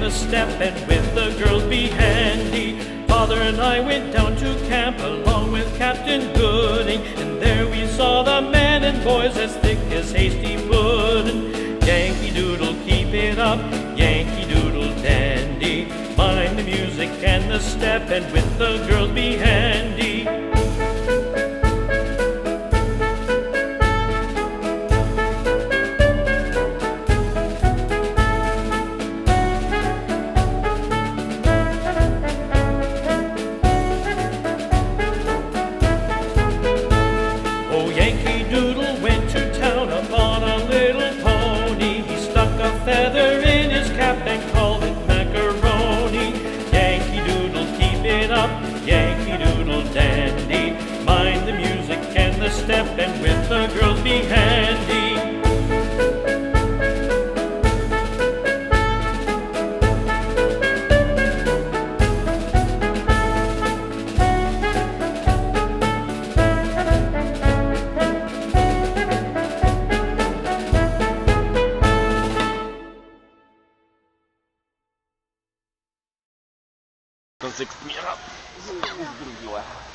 the step, and with the girls be handy. Father and I went down to camp along with Captain Gooding, and there we saw the men and boys as thick as hasty pudding. Yankee Doodle, keep it up, Yankee Doodle dandy. Mind the music and the step, and with the girls be handy. Yankee Doodle went to town upon a little pony. He stuck a feather in his cap and called it macaroni. Yankee Doodle, keep it up, Yankee Doodle dandy. Mind the music and the step, and with the girls be handy. Konsektmira.